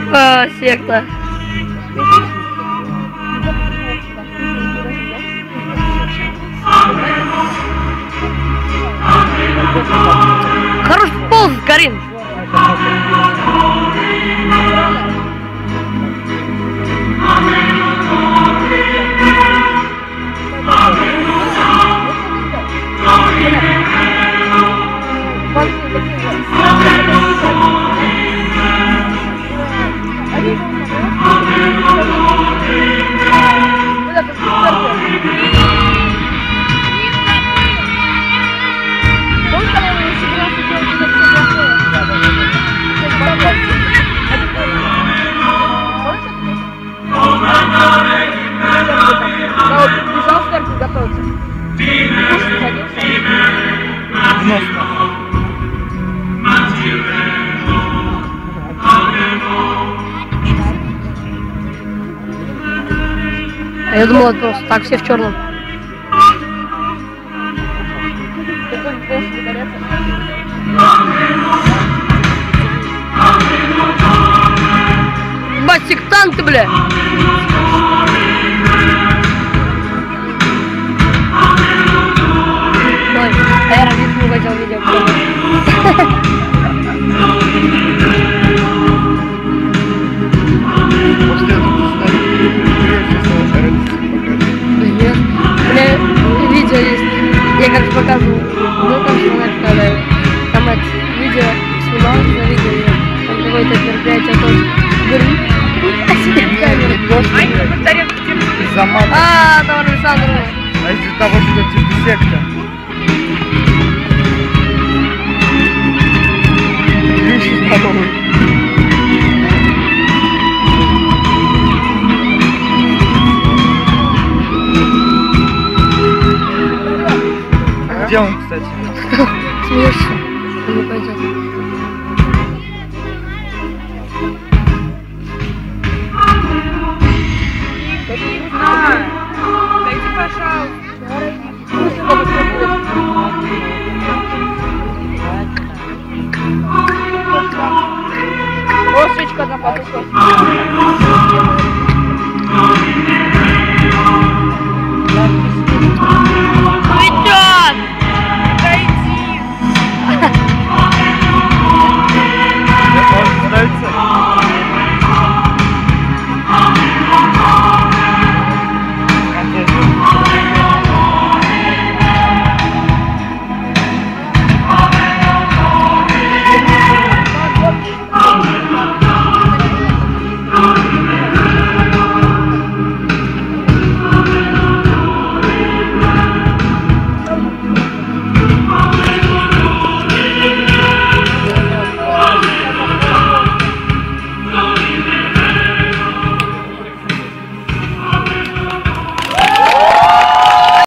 Секта. Хорош полз, Карин. А я думал, это просто так, все в черном. Бать, сектанты, бля! Ой, а я раньше не хотел видео. Видео есть. Я, короче, показывал. Ну, короче, когда там это видео снимал на видео, там какое-то мероприятие тоже. Говорю, а, там Александр. А из-за того, что это секта. Видишь, здоровый. Где он, кстати? Смеешься? Он не пойдет.